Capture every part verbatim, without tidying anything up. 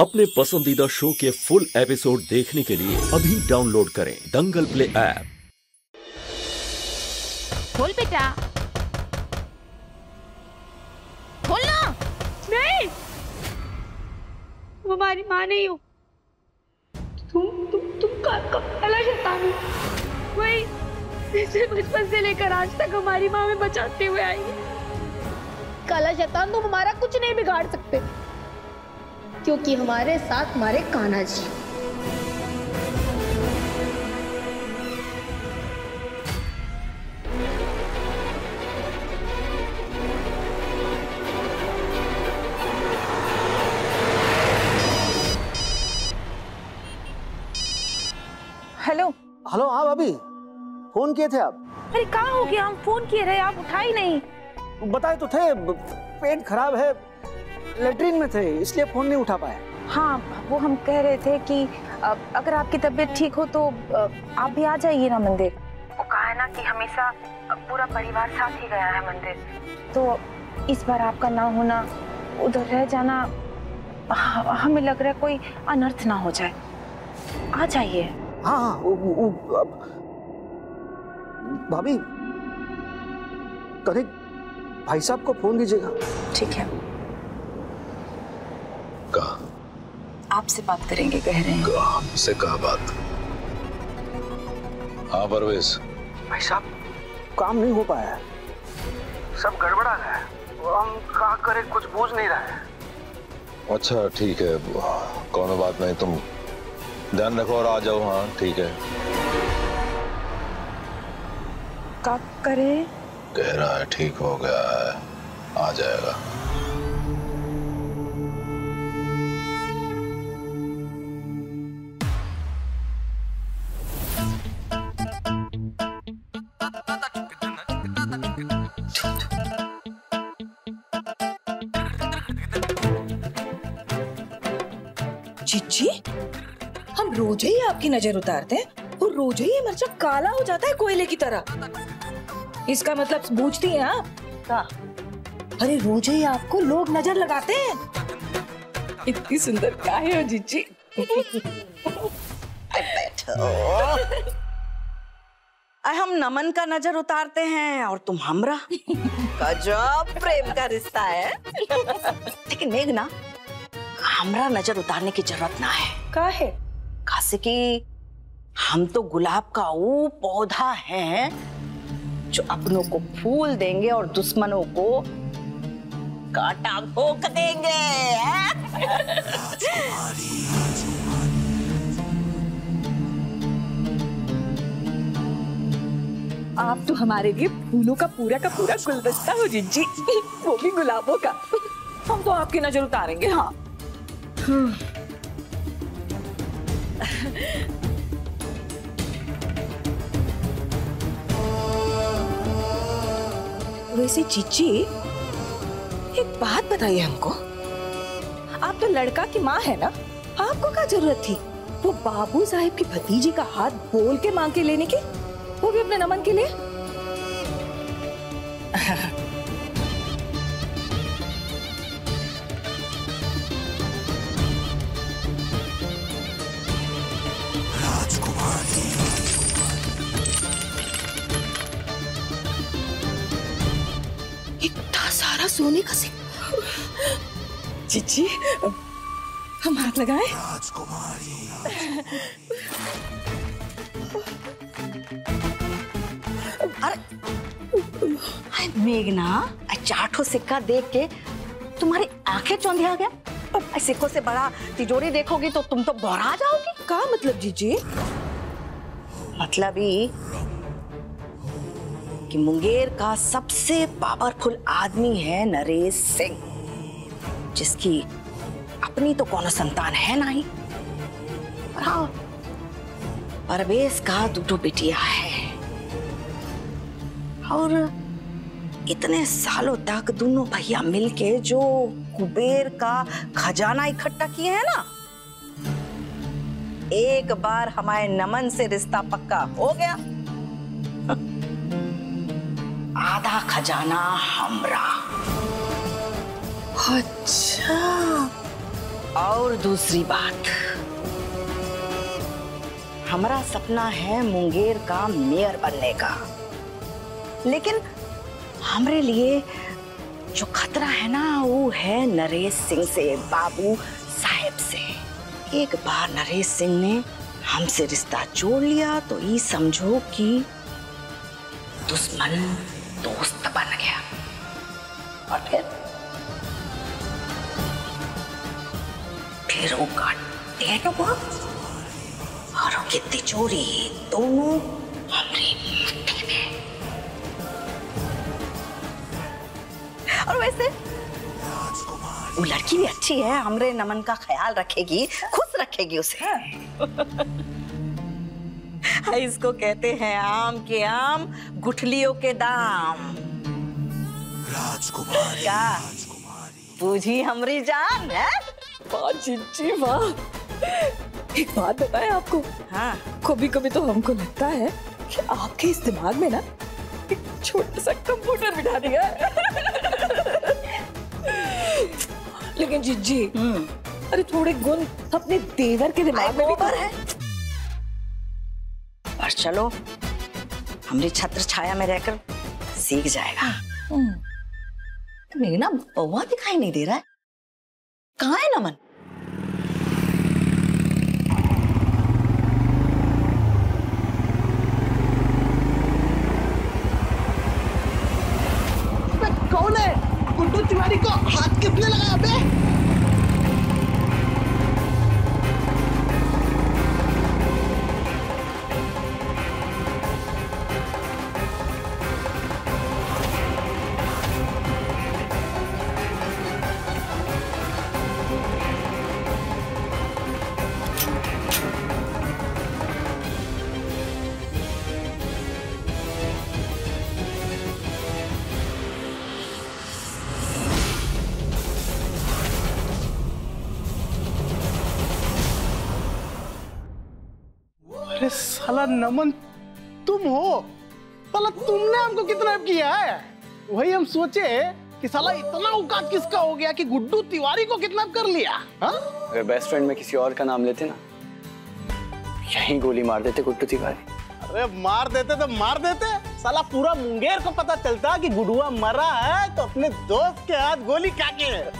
अपने पसंदीदा शो के फुल एपिसोड देखने के लिए अभी डाउनलोड करें दंगल प्ले ऐप। खोल बेटा, खोल ना। नहीं, तुम हमारी माँ नहीं हो। तुम तुम तुम काला शैतान हो। वही इसे बचपन से लेकर आज तक हमारी माँ में बचाते हुए आई है। काला शैतान, तुम हमारा कुछ नहीं बिगाड़ सकते, क्योंकि हमारे साथ हमारे कान्हा जी। Hello hello. हाँ भाभी, फोन किए थे आप? अरे कहाँ हो गया? हम फोन किए रहे, आप उठा ही नहीं। बताए तो थे, पेट खराब है, लेटरिन में थे, इसलिए फोन नहीं उठा पाए। हाँ, वो हम कह रहे थे कि अगर आपकी तबीयत ठीक हो तो आप भी आ जाइए ना मंदिर। वो कहा है ना कि हमेशा पूरा परिवार साथ ही गया है मंदिर, तो इस बार आपका ना होना, उधर रह जाना, हमें लग रहा है कोई अनर्थ ना हो जाए। आ जाइए। हाँ हाँ, वो, वो, भाभी करें, भाई साहब को फोन दीजिएगा। ठीक है। कहा? आपसे बात करेंगे कह रहे हैं। आपसे कहा बात? हाँ परवेज भाई साहब, काम नहीं हो पाया है, सब गड़बड़ा गया है, हम क्या करें, कुछ बूझ नहीं रहा है। अच्छा ठीक है, कौन बात नहीं, तुम ध्यान रखो और आ जाओ। हाँ ठीक है। क्या करे? कह रहा है ठीक हो गया है, आ जाएगा। जीजी, हम रोज ही आपकी नजर उतारते हैं और रोज ही ये मिर्चा काला हो जाता है कोयले की तरह। इसका मतलब बूझती हैं आप? क्या? अरे रोज ही आपको लोग नजर लगाते हैं। इतनी सुंदर काहे हो जीजी? बैठो। हम नमन का नजर उतारते हैं और तुम हमरा। गजब प्रेम का रिश्ता है। लेकिन मेघना, हमरा नजर उतारने की जरूरत ना है। काहे? खासे कि हम तो गुलाब का वो पौधा है जो अपनों को फूल देंगे और दुश्मनों को कांटा भोंक देंगे। आप तो हमारे लिए फूलों का पूरा का पूरा गुलदस्ता हो जीजी, वो भी गुलाबों का। हम तो आपकी नजर उतारेंगे। हाँ। वैसे जीजी, एक बात बताइए हमको, आप तो लड़का की माँ है ना, आपको क्या जरूरत थी वो बाबू साहिब की भतीजी का हाथ बोल के मांग के लेने की, वो भी अपने नमन के लिए? इतना सारा सोने का सिक्का। जीजी, हम हाथ लगाएं? राजकुमारी। अरे मेघना, चाठो सिक्का देख के तुम्हारी आंखें चौंधिया गया। अब सिक्कों से बड़ा तिजोरी देखोगी तो तुम तो बौरा जाओगी। क्या मतलब जीजी? मतलब ही कि मुंगेर का सबसे पावरफुल आदमी है नरेश सिंह, जिसकी अपनी तो कोनो संतान है नहीं, पर हाँ परवेश का दुटो बिटिया है। और इतने सालों तक दोनों भैया मिलके जो कुबेर का खजाना इकट्ठा किए हैं ना, एक बार हमारे नमन से रिश्ता पक्का हो गया, आधा खजाना हमरा। अच्छा, और दूसरी बात, हमारा सपना है मुंगेर का मेयर बनने का, लेकिन हमारे लिए जो खतरा है ना वो है नरेश सिंह से, बाबू साहेब से। एक बार नरेश सिंह ने हमसे रिश्ता जोड़ लिया तो ये समझो कि दुश्मन दोस्त बन गया, और फिर फिर वो डेट और उनकी तिजोरी दोनों हमारी मुट्ठी में। और वैसे वो लड़की भी अच्छी है, हमरे नमन का ख्याल रखेगी, खुश रखेगी उसे। इसको कहते हैं आम के आम गुठलियों के दाम। राजकुमारी, क्या बूझी हमरी जान है? वाह चिच्ची वाह। एक बात बताएं आपको, हाँ, कभी कभी तो हमको लगता है कि आपके इस दिमाग में ना एक छोटा सा कंप्यूटर बिठा दिया है। लेकिन जिज्जी, अरे थोड़े गुण अपने देवर के दिमाग में भी तो है। और चलो हमारी छत्र छाया में रहकर सीख जाएगा। तुम्हें ना बउआ दिखाई नहीं दे रहा है, कहाँ है नमन? कौन है? गुड्डू तिवारी को हाथ किसने लगाया बे? अरे साला नमन तुम हो? साला तुमने हमको किडनैप किया है। वही हम सोचे कि साला इतना औकात किसका हो गया कि गुड्डू तिवारी को किडनैप कर लिया। हाँ? अगर बेस्ट फ्रेंड में किसी और का नाम लेते ना, यहीं गोली मार देते गुड्डू तिवारी। अरे मार देते तो मार देते, साला पूरा मुंगेर को पता चलता कि गुडुआ मरा है तो अपने दोस्त के हाथ गोली क्या की है।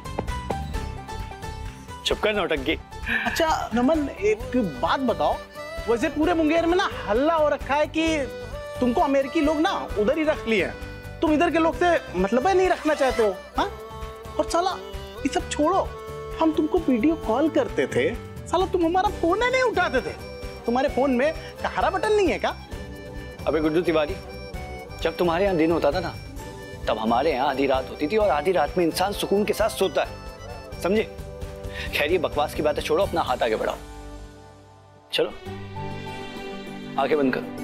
चुप कर नौटंकी। अच्छा नमन एक बात बताओ, वैसे पूरे मुंगेर में ना हल्ला हो रखा है कि तुमको अमेरिकी लोग ना उधर ही रख लिए, तुम इधर के लोग से मतलब नहीं रखना चाहते हो। हाँ? और साला ये सब छोड़ो, हम तुमको वीडियो कॉल करते थे, साला तुम हमारा फोन नहीं उठाते थे। तुम्हारे फोन में हरा बटन नहीं है क्या? अबे गुड्डू तिवारी, जब तुम्हारे यहाँ दिन होता था ना, तब हमारे यहाँ आधी रात होती थी, और आधी रात में इंसान सुकून के साथ सोता है, समझे? खैर ये बकवास की बातें छोड़ो, अपना हाथ आगे बढ़ाओ। चलो आंखें बंद करो।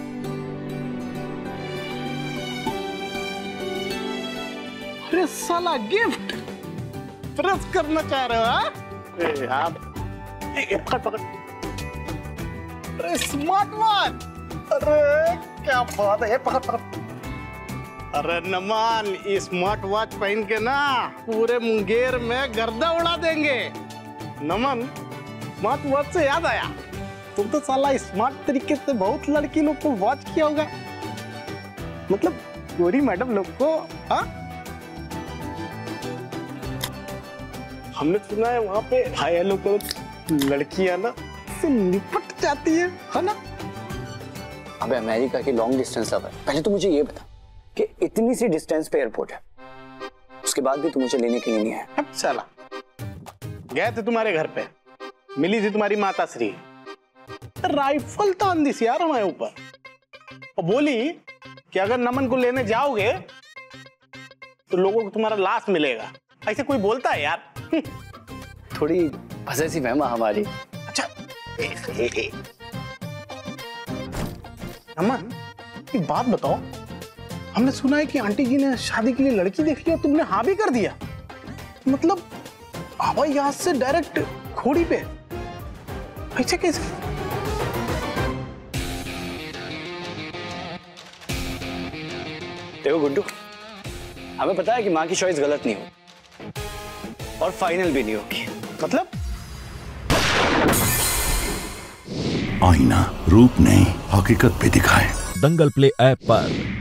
अरे साला गिफ्ट प्रेस करना चाह रहे हो? हाँ? अरे आप पकड़ पकड़। अरे स्मार्ट वॉच, अरे क्या बात है, पकड़ पकड़। अरे नमन स्मार्ट वॉच पहन के ना पूरे मुंगेर में गर्दा उड़ा देंगे। नमन स्मार्ट वॉच से याद आया, तुम तो साला स्मार्ट तरीके से बहुत लड़की लोग को वॉच किया होगा, मतलब गोरी मैडम लोग को। हाँ? हमने सुना है वहां पे हाय हेलो को लड़कियां ना से निपट जाती है, है ना? अबे अमेरिका की लॉन्ग डिस्टेंस लवर, पहले तो मुझे ये बता कि इतनी सी डिस्टेंस पे एयरपोर्ट है, उसके बाद भी तू मुझे लेने के लिए नहीं आया। अब साला गए थे तुम्हारे घर पे, मिली थी तुम्हारी माता श्री, राइफल तान दी यार हमारे ऊपर, और बोली कि अगर नमन को लेने जाओगे तो लोगों को तुम्हारा लाश मिलेगा। ऐसे कोई बोलता है यार? थोड़ी पॉसेसिव है मां हमारी। अच्छा ए, ए, ए। नमन एक बात बताओ, हमने सुना है कि आंटी जी ने शादी के लिए लड़की देख ली और तुमने हाँ भी कर दिया, मतलब हवाई जहाज से डायरेक्ट घोड़ी पे, ऐसे कैसे? देखो गुड्डू, हमें पता है कि माँ की चॉइस गलत नहीं होगी और फाइनल भी नहीं होगी। मतलब आईना, रूप नहीं हकीकत भी दिखाए। दंगल प्ले ऐप पर